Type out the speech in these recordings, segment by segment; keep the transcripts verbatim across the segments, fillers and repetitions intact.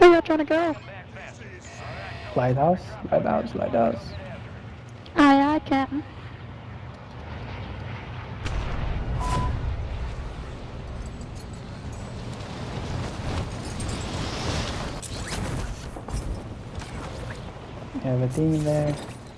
Where y'all trying to go? Lighthouse, lighthouse, lighthouse. Aye, aye, Captain. Have a team there.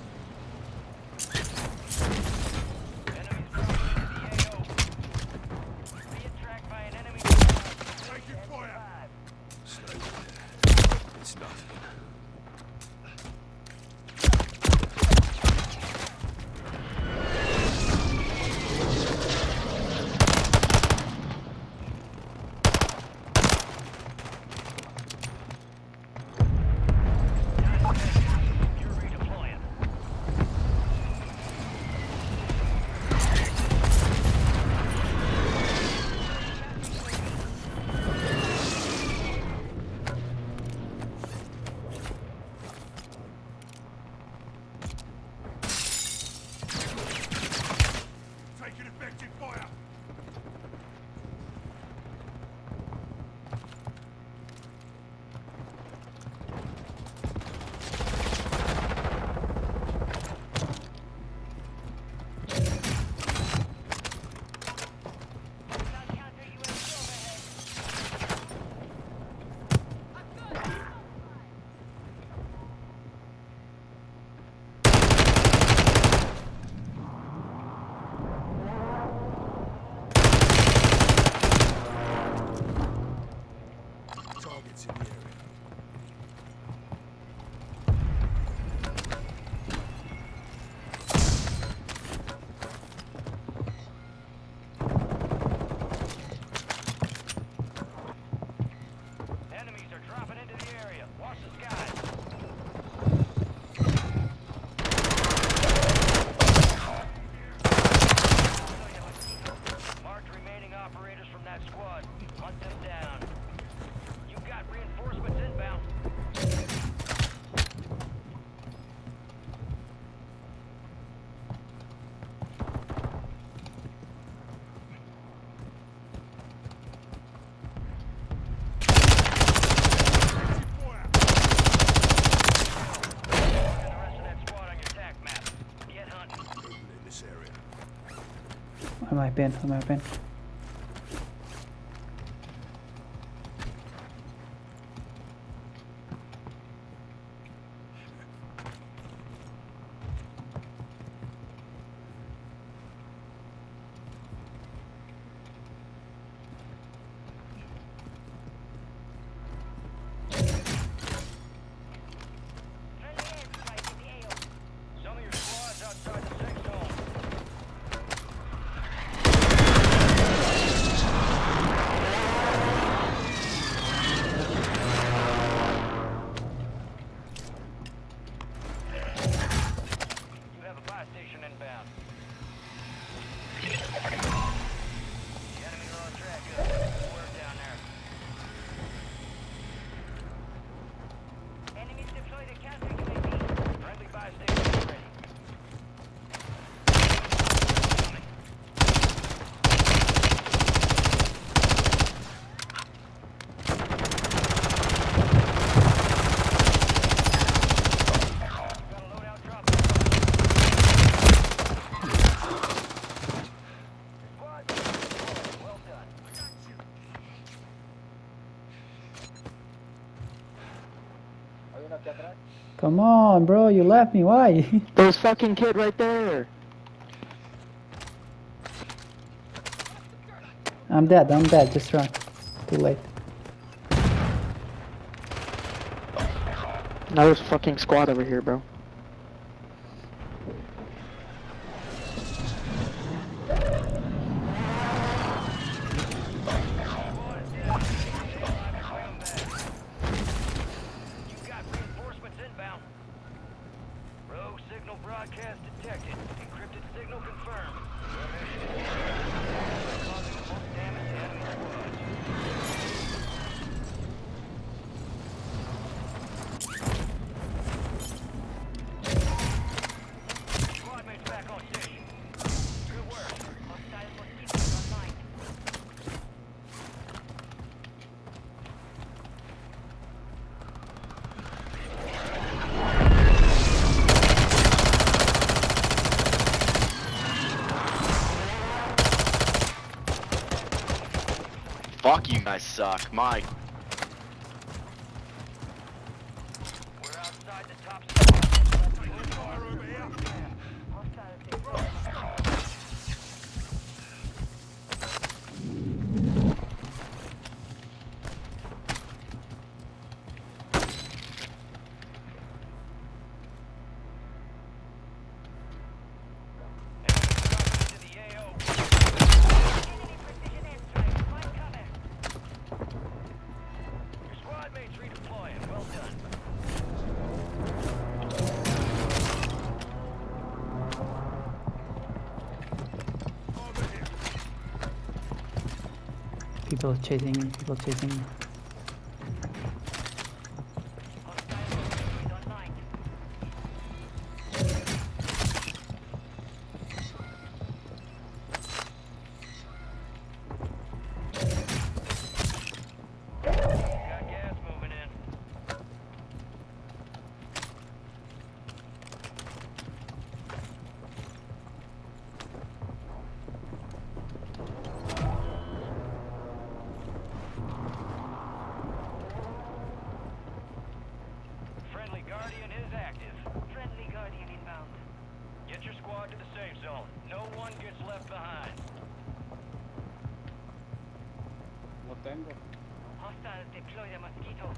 Where am I been? Where am I been? Come on, bro, you left me, why? There's fucking kid right there. I'm dead, I'm dead, just run. Too late. Now there's a fucking squad over here, bro. Fuck, you guys suck. My. We're outside the top spot. Move far over here. People chasing me, people chasing me. Guardian is active. Friendly Guardian inbound. Get your squad to the safe zone. No one gets left behind. Lo tengo. Hostiles deploy the mosquito.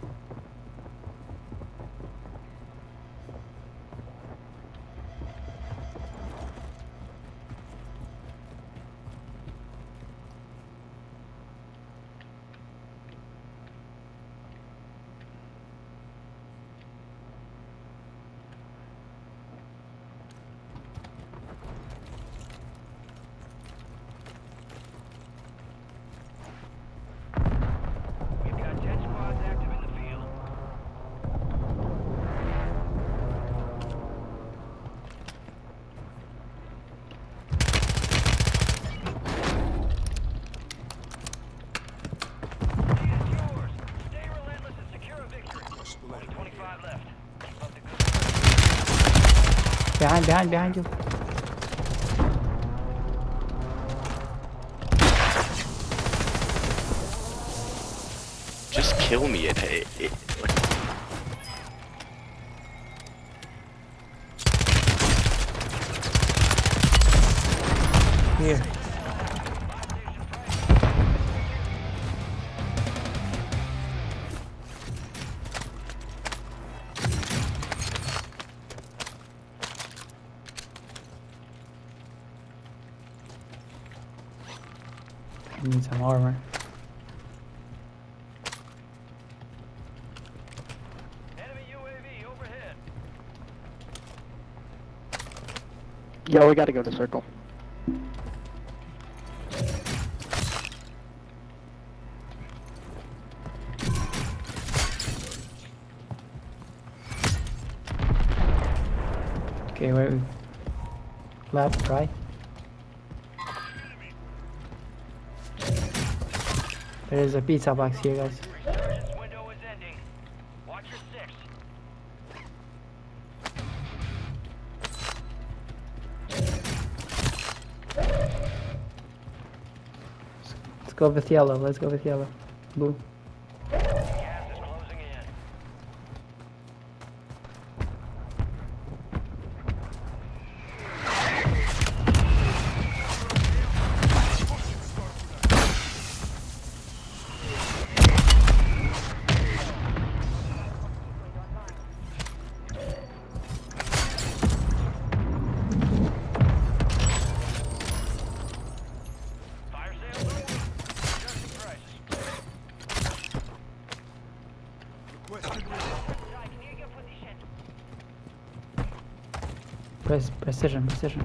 Behind, behind, behind you. Just kill me. It, it, it like... Here. I need some armor. Enemy U A V overhead. Yo, we gotta go to circle. Okay, wait. Left, right. There is a pizza box here, guys. Resurgence window is ending. Watch your six. Let's go with yellow. Let's go with yellow. Blue. Gas is closing in. Fire sales over. Adjusting prices. Strike near your position. Press precision, precision.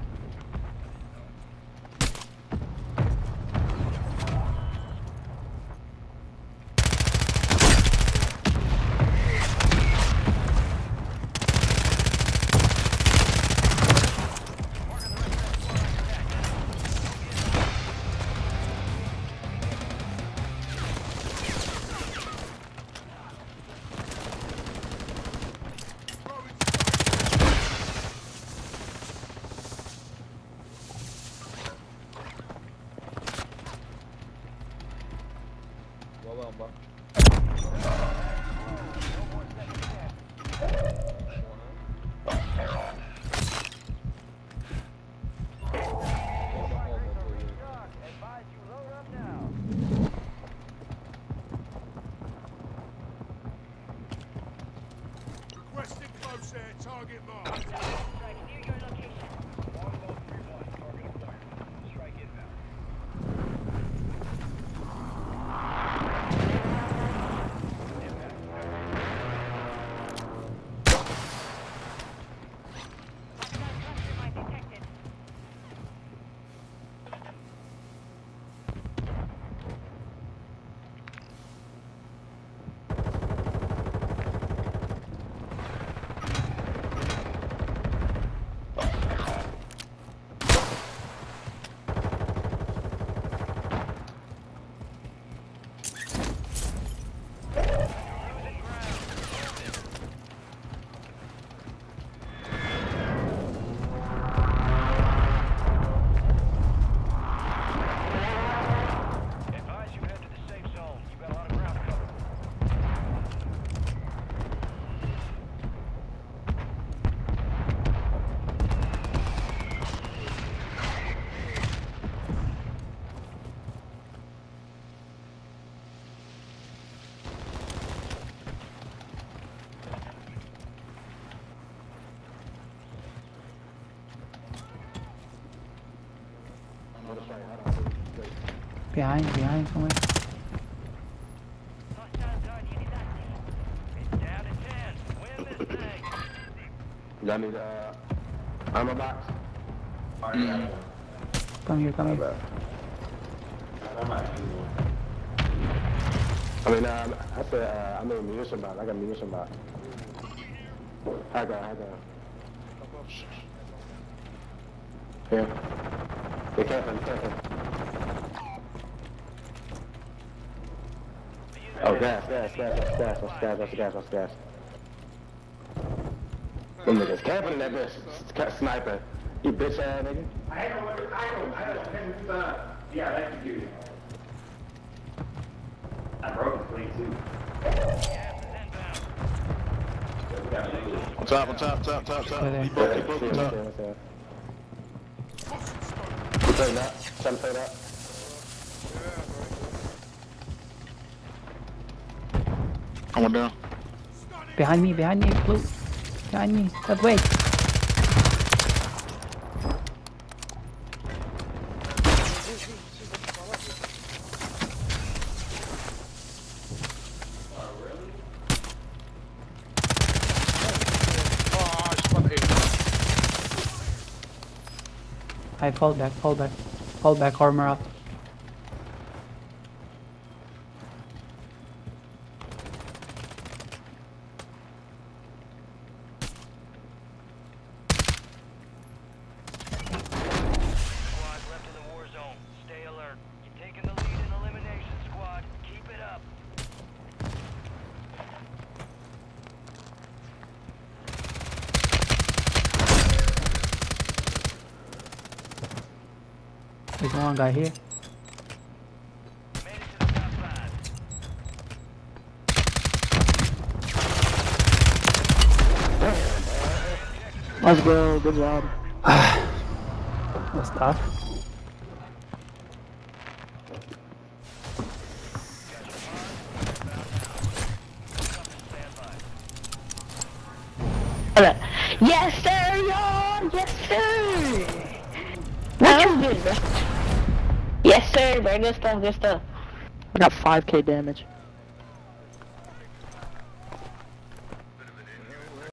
Vou lamba. Advise you load up now. Requesting close air, target marked. Strike near your location. Longbow three one, target acquired. Strike inbound. Behind, behind somewhere. Hostile Guardian is active. It's down to ten. Win this thing. Y'all need uh, armor box? Come here, come here. I mean, uh, I said, uh, I mean munition box. I got munition box. I got, I got. Here. Be careful, be careful. Oh, gas, gas, gas, that's gas, that's gas, that's gas, that's gas. Them niggas camping in that bitch. S- Sniper. You bitch ass nigga. I don't know, I don't, I don't, yeah, that's the dude. I broke the plane too. On top, on top, top, top, top. Over there. Keep up, keep up, on top. You play that? Trying to play that? I went down. Behind me, behind me, blue. Behind me, that way. I fall back, fall back. Fall back, armor up. Squad left in the war zone. Stay alert. You're taking the lead in elimination, squad. Keep it up. There's one guy here. Made it to the top five. Let's go, good job. That's tough. Yes, sir, y'all! Yes, sir! What you did, bro? Yes, sir, bro. Good stuff, good stuff. I got five K damage.